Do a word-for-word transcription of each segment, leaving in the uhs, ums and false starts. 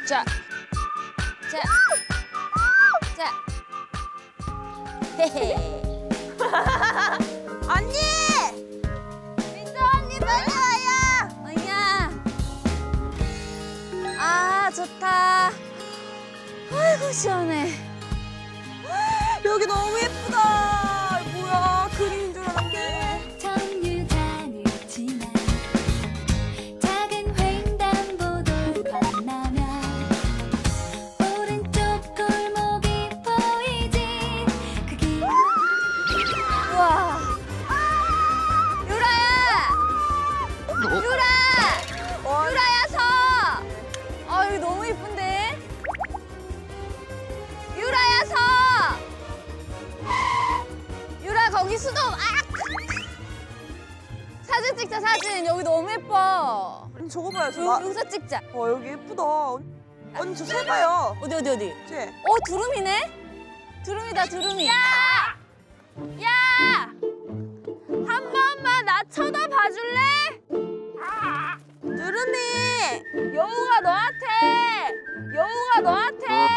자, 자, 자. 헤헤. 언니! 민서 언니 빨리 와요! 어이야. 아, 좋다. 아이고, 시원해. 여기 너무 예쁘다. 뭐야, 그림인 줄 알았는데. 정류장을 지나 작은 횡단보도를 건너면 오른쪽 골목이 보이지. 그길 우와. 유라야! 유라! 어, 유라야, 서! 아, 여기 너무 예쁜데? 유라야, 서! 유라, 거기 수도, 아! 사진 찍자, 사진. 여기 너무 예뻐. 언니 저거 봐요, 저. 여, 나... 여기서 찍자. 와, 여기 예쁘다. 언니 저 새 봐요. 어디, 어디, 어디? 쟤. 어, 두루미네? 두루미다, 두루미. 야! 야! 한 번만 나 쳐다봐 줄래? 두루미! 여우가 너한테! 여우가 너한테!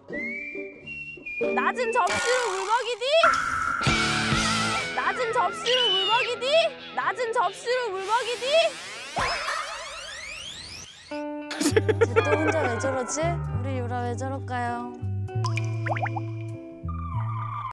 낮은 접시로 물먹이디? 낮은 접시로 물먹이디? 낮은 접시로 물먹이디? 쟤 또 혼자 왜 저러지? 우리 유라 왜 저럴까요?